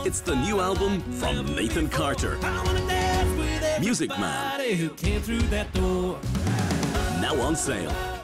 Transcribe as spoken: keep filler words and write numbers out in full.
It's the new album from Nathan Carter, Music Man, who came through that door. now on sale.